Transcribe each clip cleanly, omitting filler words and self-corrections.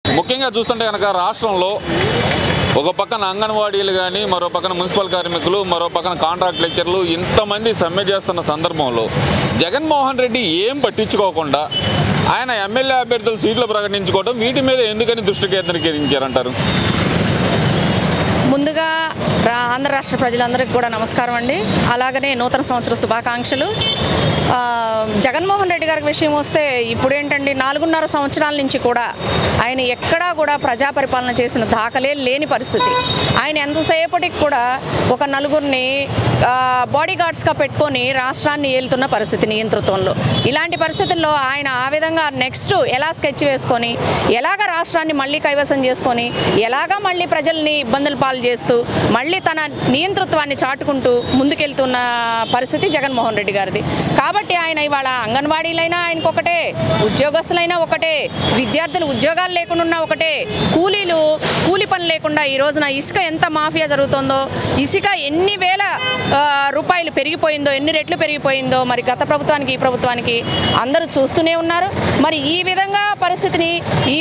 ముఖ్యంగా చూస్తుంటే కనుక రాష్ట్రంలో ఒక పక్కన అంగన్వాడీలు కానీ, మరో పక్కన మున్సిపల్ కార్మికులు, మరో పక్కన కాంట్రాక్ట్ లెక్చర్లు ఇంతమంది సమ్మె చేస్తున్న సందర్భంలో జగన్మోహన్ రెడ్డి ఏం పట్టించుకోకుండా ఆయన ఎమ్మెల్యే అభ్యర్థులు సీట్లు ప్రకటించుకోవడం, వీటి మీద ఎందుకని దృష్టి కేంద్రీకరించారంటారు? ముందుగా ఆంధ్ర రాష్ట్ర ప్రజలందరికీ కూడా నమస్కారం అండి. అలాగనే నూతన సంవత్సర శుభాకాంక్షలు. జగన్మోహన్ రెడ్డి గారి విషయం వస్తే ఇప్పుడు ఏంటండి, 4.5 సంవత్సరాల నుంచి కూడా ఆయన ఎక్కడా కూడా ప్రజా పరిపాలన చేసిన దాఖలే లేని పరిస్థితి. ఆయన ఎంతసేపటికి కూడా ఒక నలుగురిని బాడీ గార్డ్స్గా పెట్టుకొని రాష్ట్రాన్ని ఏలుతున్న పరిస్థితి నియంతృత్వంలో. ఇలాంటి పరిస్థితుల్లో ఆయన ఆ విధంగా నెక్స్ట్ ఎలా స్కెచ్ వేసుకొని, ఎలాగ రాష్ట్రాన్ని మళ్ళీ కైవసం చేసుకొని, ఎలాగా మళ్ళీ ప్రజల్ని ఇబ్బందులు పాలు చేస్తూ మళ్ళీ తన నియంతృత్వాన్ని చాటుకుంటూ ముందుకెళ్తున్న పరిస్థితి జగన్మోహన్ రెడ్డి గారిది. కాబట్టి ఆయన ఇవాళ అంగన్వాడీలైనా ఆయనకు ఒకటే, ఉద్యోగస్తులైనా ఒకటే, విద్యార్థులు ఉద్యోగాలు లేకుండా ఒకటే, కూలీ పని లేకుండా ఈ రోజున ఇసుక ఎంత మాఫియా జరుగుతుందో, ఇసుక ఎన్ని వేల రూపాయలు పెరిగిపోయిందో, ఎన్ని రెట్లు పెరిగిపోయిందో మరి గత ప్రభుత్వానికి ఈ ప్రభుత్వానికి అందరూ చూస్తూనే ఉన్నారు. మరి ఈ విధంగా పరిస్థితిని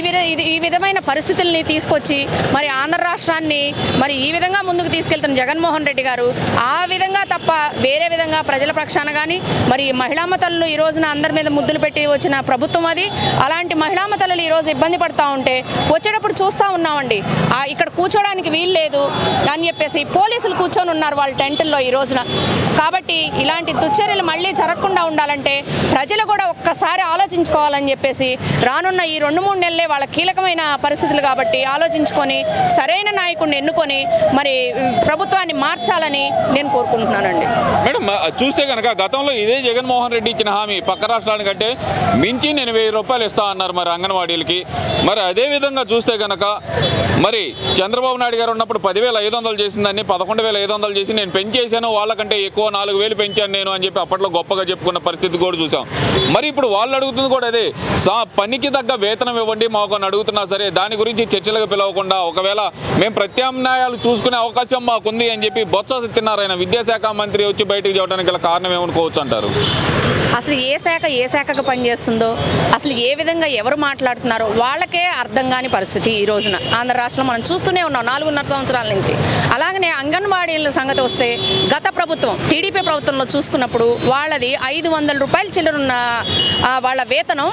ఈ విధమైన పరిస్థితుల్ని తీసుకొచ్చి మరి ఆంధ్ర రాష్ట్రాన్ని మరి ఈ విధంగా ముందుకు తీసుకెళ్తున్న జగన్మోహన్ రెడ్డి గారు ఆ విధంగా తప్ప వేరే విధంగా ప్రజల పక్షాన కానీ, మరి మహిళామ తల్లులు ఈ రోజున అందరి మీద ముద్దులు పెట్టి వచ్చిన ప్రభుత్వం అది. అలాంటి మహిళామ తల్లులు ఈరోజు ఇబ్బంది పడుతూ ఉంటే వచ్చేటప్పుడు చూస్తూ ఉన్నామండి. ఇక్కడ కూర్చోడానికి వీలు లేదు అని చెప్పేసి పోలీసులు కూర్చొని ఉన్నారు వాళ్ళ టెంటుల్లో ఈ రోజున. కాబట్టి ఇలాంటి దుశ్చర్యలు మళ్ళీ జరగకుండా ఉండాలంటే ప్రజలు కూడా ఒక్కసారి ఆలోచించుకోవాలని చెప్పేసి, రానున్న ఈ 2-3 నెలలే వాళ్ళ కీలకమైన పరిస్థితులు కాబట్టి ఆలోచించుకొని సరైన నాయకుడిని ఎన్నుకొని మరి ప్రభుత్వాన్ని మార్చాలని నేను కోరుకుంటున్నానండి. మేడం, చూస్తే కనుక గతంలో ఇదే జగన్మోహన్ రెడ్డి ఇచ్చిన హామీ పక్క రాష్ట్రానికంటే మించి నేను 1000 రూపాయలు ఇస్తా అన్నారు మరి అంగన్వాడీలకి. మరి అదేవిధంగా చూస్తే కనుక మరి చంద్రబాబు నాయుడు గారు ఉన్నప్పుడు 10,500 చేసిందాన్ని 11,500 చేసి నేను పెంచేశాను, వాళ్ళకంటే ఎక్కువ 4,000 పెంచాను నేను అని చెప్పి అప్పట్లో గొప్పగా చెప్పుకున్న పరిస్థితి కూడా చూసాం. మరి ఇప్పుడు వాళ్ళు అడుగుతుంది కూడా అదే, పనికి తగ్గ వేతనం ఇవ్వండి మాకు అని అడుగుతున్నా సరే దాని గురించి చర్చలకు పిలవకుండా, ఒకవేళ మేము ప్రత్యామ్నాయాలు చూసుకునే అవకాశం మాకుంది అని చెప్పి బొత్స సత్యనారాయణ విద్యాశాఖ మంత్రి వచ్చి బయటకు చెప్పడానికి గల కారణం ఏమనుకోవచ్చు అంటారు? అసలు ఏ శాఖకు పనిచేస్తుందో, అసలు ఏ విధంగా ఎవరు మాట్లాడుతున్నారో వాళ్ళకే అర్థం కాని పరిస్థితి ఈ రోజున ఆంధ్ర రాష్ట్రంలో మనం చూస్తూనే ఉన్నాం 4.5 సంవత్సరాల నుంచి. అలాగనే అంగన్వాడీల సంగతి వస్తే గత ప్రభుత్వం టీడీపీ ప్రభుత్వంలో చూసుకున్నప్పుడు వాళ్ళది 500 రూపాయల చిల్లరున్న వాళ్ళ వేతనం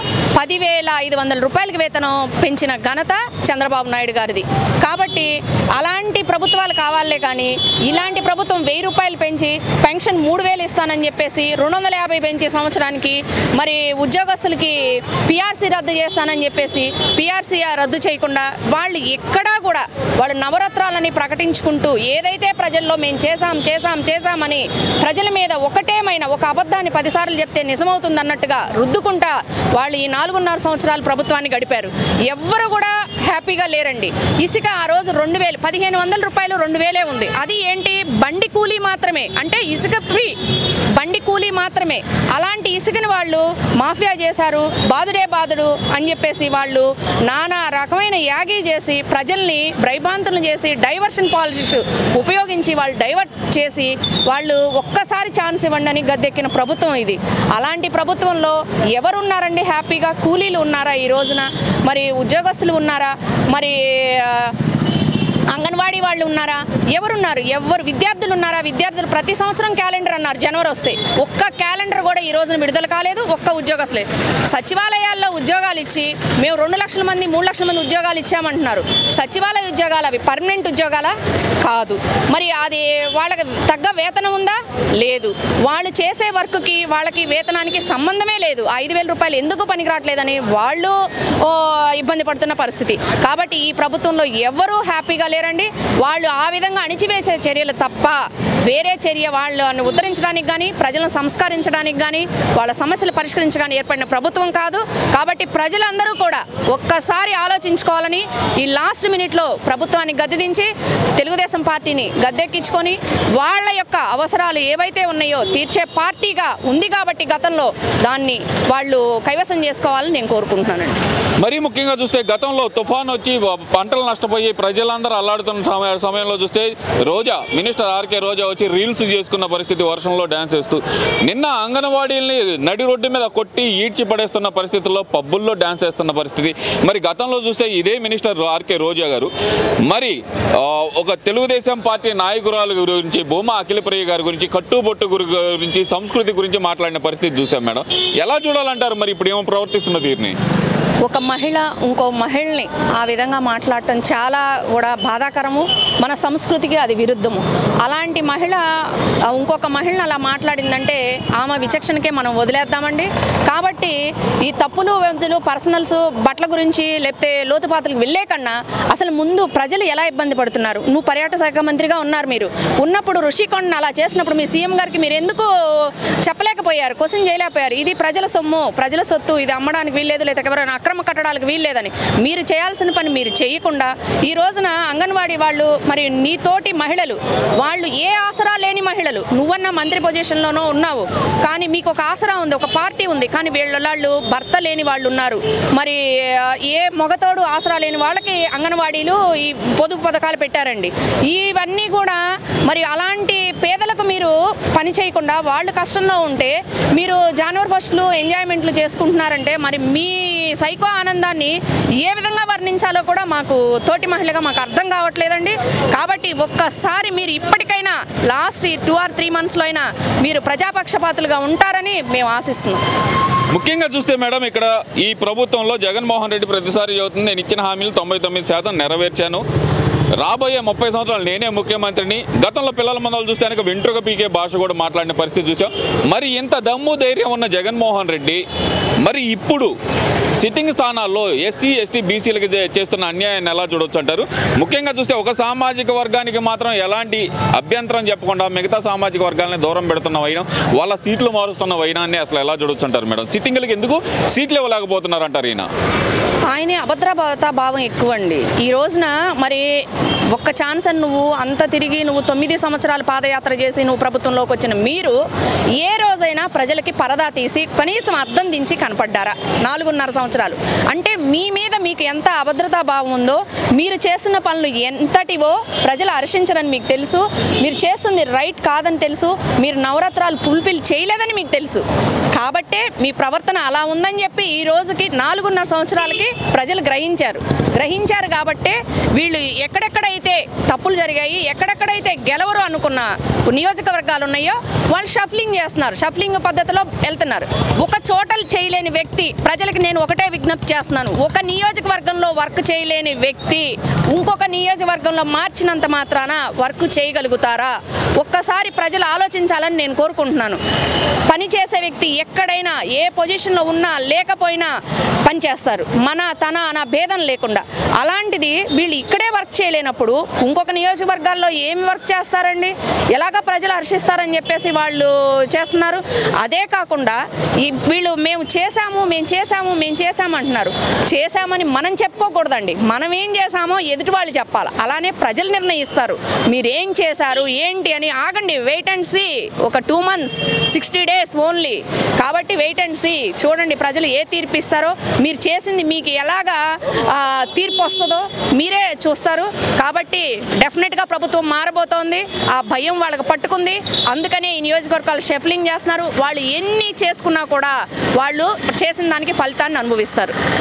10,500 రూపాయలకి వేతనం పెంచిన ఘనత చంద్రబాబు నాయుడు గారిది. కాబట్టి అలాంటి ప్రభుత్వాలు కావాలే కానీ ఇలాంటి ప్రభుత్వం 1000 రూపాయలు పెంచి పెన్షన్ 3,000 ఇస్తానని చెప్పేసి 250 పెంచే సంవత్సరానికి మరి ఉద్యోగస్తులకి పిఆర్సీ రద్దు చేస్తానని చెప్పేసి పిఆర్సీ రద్దు చేయకుండా వాళ్ళు ఎక్కడా కూడా వాళ్ళు నవరత్నాలని ప్రకటించుకుంటూ ఏదైతే ప్రజల్లో మేము చేశామని ప్రజల మీద ఒక అబద్ధాన్ని 10 సార్లు చెప్తే నిజమవుతుంది అన్నట్టుగా రుద్దుకుంటా వాళ్ళు ఈ 4.5 సంవత్సరాలు ప్రభుత్వాన్ని గడిపారు. ఎవ్వరు కూడా హ్యాపీగా లేరండి. ఇసుక ఆ రోజు 2,000 1,500 రూపాయలు 2,000 ఉంది. అది ఏంటి, బండి కూలీ మాత్రమే, అంటే ఇసుక ఫ్రీ బండి కూలీ మాత్రమే. అలాంటి ఇసుకని వాళ్ళు మాఫియా చేశారు, బాదుడు అని చెప్పేసి వాళ్ళు నానా రకమైన యాగీ చేసి ప్రజల్ని భయభ్రాంతులను చేసి డైవర్షన్ పాలిటిక్స్ ఉపయోగించి వాళ్ళు డైవర్ట్ చేసి వాళ్ళు ఒక్కసారి ఛాన్స్ ఇవ్వండి అని గద్దెక్కిన ప్రభుత్వం ఇది. అలాంటి ప్రభుత్వంలో ఎవరున్నారండి హ్యాపీగా? కూలీలు ఉన్నారా ఈ రోజున? మరి ఉద్యోగస్తులు ఉన్నారా? మరి అంగన్వాడీ వాళ్ళు ఉన్నారా? ఎవరున్నారు? విద్యార్థులు ఉన్నారా? విద్యార్థులు ప్రతి సంవత్సరం క్యాలెండర్ అన్నారు జనవరి వస్తే, ఒక్క క్యాలెండర్ కూడా ఈ రోజున విడుదల కాలేదు. ఒక్క ఉద్యోగస్తులే సచివాలయాల్లో ఉద్యోగాలు ఇచ్చి మేము 2 లక్షల మంది 3 లక్షల మంది ఉద్యోగాలు ఇచ్చామంటున్నారు. సచివాలయ ఉద్యోగాలు అవి పర్మనెంట్ ఉద్యోగాలా? కాదు. మరి అది వాళ్ళకి తగ్గ వేతనం ఉందా? లేదు. వాళ్ళు చేసే వర్క్కి వాళ్ళకి వేతనానికి సంబంధమే లేదు. 5,000 రూపాయలు ఎందుకు పనికిరావట్లేదని వాళ్ళు ఇబ్బంది పడుతున్న పరిస్థితి. కాబట్టి ఈ ప్రభుత్వంలో ఎవరూ హ్యాపీగా లేరండి. వాళ్ళు ఆ విధంగా అణిచివేసే చర్యలు తప్ప వేరే చర్య వాళ్ళను ఉద్ధరించడానికి కానీ ప్రజలను సంస్కరించడానికి కానీ వాళ్ళ సమస్యలు పరిష్కరించడానికి ఏర్పడిన ప్రభుత్వం కాదు. కాబట్టి ప్రజలందరూ కూడా ఒక్కసారి ఆలోచించుకోవాలని ఈ లాస్ట్ మినిట్లో ప్రభుత్వాన్ని గద్దెదించి తెలుగుదేశం పార్టీని గద్దెక్కించుకొని వాళ్ళ యొక్క అవసరాలు ఏవైతే ఉన్నాయో తీర్చే పార్టీగా ఉంది కాబట్టి గతంలో దాన్ని వాళ్ళు కైవసం చేసుకోవాలని నేను కోరుకుంటున్నానండి. మరీ ముఖ్యంగా చూస్తే గతంలో తుఫాన్ వచ్చి పంటలు నష్టపోయి ప్రజలందరూ అల్లాడుతున్న సమయంలో చూస్తే రోజా మినిస్టర్ ఆర్కే రోజా వచ్చి రీల్స్ చేసుకున్న పరిస్థితి, వర్షంలో డ్యాన్స్ వేస్తూ. నిన్న అంగన్వాడీల్ని నడి రోడ్డు మీద కొట్టి ఈడ్చి పడేస్తున్న పరిస్థితుల్లో పబ్బుల్లో డ్యాన్స్ వేస్తున్న పరిస్థితి. మరి గతంలో చూస్తే ఇదే మినిస్టర్ ఆర్కే రోజా గారు మరి ఒక తెలుగుదేశం పార్టీ నాయకురాలు గురించి, భూమా అఖిలప్రియ గారి గురించి, కట్టుబొట్టు గురించి, సంస్కృతి గురించి మాట్లాడిన పరిస్థితి చూసాం మేడం. ఎలా చూడాలంటారు మరి ఇప్పుడు ఏమో ప్రవర్తిస్తున్న తీరుని? ఒక మహిళ ఇంకో మహిళని ఆ విధంగా మాట్లాడటం చాలా కూడా బాధాకరము, మన సంస్కృతికి అది విరుద్ధము. అలాంటి మహిళ ఇంకొక మహిళను అలా మాట్లాడిందంటే ఆమె విచక్షణకే మనం వదిలేద్దామండి. కాబట్టి ఈ తప్పులు వెంతులు పర్సనల్స్ బట్టల గురించి లేకపోతే లోతుపాతులకు వెళ్ళే కన్నా అసలు ముందు ప్రజలు ఎలా ఇబ్బంది పడుతున్నారు. నువ్వు పర్యాటక శాఖ మంత్రిగా ఉన్నారు, మీరు ఉన్నప్పుడు ఋషికొండను అలా చేసినప్పుడు మీ సీఎం గారికి మీరు ఎందుకు చెప్పలేకపోయారు, క్వశ్చన్ చేయలేకపోయారు? ఇది ప్రజల సొమ్ము, ప్రజల సొత్తు, ఇది అమ్మడానికి వీల్లేదు, లేదా ఎవరైనా అక్రమ కట్టడాలకు వీల్లేదని మీరు చేయాల్సిన పని మీరు చేయకుండా ఈ రోజున అంగన్వాడీ వాళ్ళు, మరి నీతోటి మహిళలు, వాళ్ళు ఏ ఆసరా లేని మహిళలు, నువ్వన్న మంత్రి పొజిషన్లోనో ఉన్నావు కానీ మీకు ఒక ఆసరా ఉంది, ఒక పార్టీ ఉంది, కానీ వాళ్ళు భర్త లేని వాళ్ళు ఉన్నారు. మరి ఏ మొగతోడు ఆసరా లేని వాళ్ళకి అంగన్వాడీలు ఈ పొదుపు పథకాలు పెట్టారండి. ఇవన్నీ కూడా మరి అలాంటి పేదలకు మీరు పని చేయకుండా వాళ్ళు కష్టంలో ఉంటే మీరు జనవరి ఫస్ట్లు ఎంజాయ్మెంట్లు చేసుకుంటున్నారంటే మరి మీ సైకో ఆనందాన్ని ఏ విధంగా వర్ణించాలో కూడా మాకు తోటి మహిళగా మాకు అర్థం కావట్లేదండి. కాబట్టి ఒక్కసారి మీరు ఇప్పటికైనా లాస్ట్ 2 or 3 monthsలో అయినా మీరు ప్రజాపక్షపాతులుగా ఉంటారని మేము ఆశిస్తున్నాం. ముఖ్యంగా చూస్తే మేడం ఇక్కడ ఈ ప్రభుత్వంలో జగన్మోహన్ రెడ్డి ప్రతిసారి చెబుతుంది, నేను ఇచ్చిన హామీలు 99% నెరవేర్చాను, రాబోయే 30 సంవత్సరాలు నేనే ముఖ్యమంత్రిని. గతంలో పిల్లల మందలు చూస్తే కనుక వెంట్రుక పీకే భాష కూడా మాట్లాడిన పరిస్థితి చూసాం. మరి ఇంత దమ్ము ధైర్యం ఉన్న జగన్మోహన్ రెడ్డి మరి ఇప్పుడు సిట్టింగ్ స్థానాల్లో ఎస్సీ ఎస్టీ బీసీలకు చేస్తున్న అన్యాయాన్ని ఎలా చూడొచ్చు అంటారు? ముఖ్యంగా చూస్తే ఒక సామాజిక వర్గానికి మాత్రం ఎలాంటి అభ్యంతరం చెప్పకుండా మిగతా సామాజిక వర్గాలని దూరం పెడుతున్న వైనం, వాళ్ళ సీట్లు మారుస్తున్న వైనాన్ని అసలు ఎలా చూడొచ్చు అంటారు మేడం? సిట్టింగ్లకు ఎందుకు సీట్లు ఇవ్వలేకపోతున్నారు అంటారు ఈయన? ఆయనే అభద్రతా భావం ఎక్కువ అండి. ఈ రోజున మరి ఒక్క ఛాన్స్ అని నువ్వు అంత తిరిగి నువ్వు 9 సంవత్సరాలు పాదయాత్ర చేసి నువ్వు ప్రభుత్వంలోకి వచ్చిన మీరు ఏ రోజైనా ప్రజలకి పరదా తీసి కనీసం అద్దం దించి కనపడ్డారా? 4.5 సంవత్సరాలు అంటే మీ మీద మీకు ఎంత అభద్రతా భావం ఉందో, మీరు చేస్తున్న పనులు ఎంతటివో ప్రజలు హర్షించరని మీకు తెలుసు, మీరు చేస్తుంది రైట్ కాదని తెలుసు, మీరు నవరత్నాలు ఫుల్ఫిల్ చేయలేదని మీకు తెలుసు. కాబట్టే మీ ప్రవర్తన అలా ఉందని చెప్పి ఈ రోజుకి 4.5 సంవత్సరాలకి ప్రజలు గ్రహించారు కాబట్టే వీళ్ళు ఎక్కడెక్కడైతే తప్పులు జరిగాయి, ఎక్కడెక్కడైతే గెలవరు అనుకున్న నియోజకవర్గాలు ఉన్నాయో వాళ్ళు షఫ్లింగ్ చేస్తున్నారు, షఫ్లింగ్ పద్ధతిలో వెళ్తున్నారు. ఒక చోటలు చేయలేని వ్యక్తి, ప్రజలకు నేను ఒకటే విజ్ఞప్తి చేస్తున్నాను, ఒక నియోజకవర్గంలో వర్క్ చేయలేని వ్యక్తి ఇంకొక నియోజకవర్గంలో మార్చినంత మాత్రాన వర్క్ చేయగలుగుతారా? ఒక్కసారి ప్రజలు ఆలోచించాలని నేను కోరుకుంటున్నాను. పని చేసే వ్యక్తి ఎక్కడైనా ఏ పొజిషన్లో ఉన్నా లేకపోయినా పని చేస్తారు, మన తన అన్న భేదం లేకుండా. అలాంటిది వీళ్ళు ఇక్కడే వర్క్ చేయలేనప్పుడు ఇంకొక నియోజకవర్గాల్లో ఏమి వర్క్ చేస్తారండి? ఎలాగ ప్రజలు హర్షిస్తారని చెప్పేసి వాళ్ళు చేస్తున్నారు. అదే కాకుండా వీళ్ళు మేము చేశాము అంటున్నారు. చేశామని మనం చెప్పుకోకూడదండి, మనం ఏం చేశామో ఎదుటి వాళ్ళు చెప్పాలి. అలానే ప్రజలు నిర్ణయిస్తారు మీరేం చేశారు ఏంటి అని. ఆగండి, వెయిట్ అండ్ సీ. ఒక 2 months 60 days ఓన్లీ. కాబట్టి వెయిట్ అండ్ సీ, చూడండి ప్రజలు ఏ తీర్పు ఇస్తారో. మీరు చేసింది మీకు ఎలాగా తీర్పు వస్తుందో మీరే చూస్తారు. కాబట్టి డెఫినెట్గా ప్రభుత్వం మారబోతోంది. ఆ భయం వాళ్ళకి పట్టుకుంది, అందుకనే ఈ నియోజకవర్గాలు షఫ్లింగ్ చేస్తున్నారు. వాళ్ళు ఎన్ని చేసుకున్నా కూడా వాళ్ళు చేసిన దానికి ఫలితాన్ని అనుభవిస్తారు.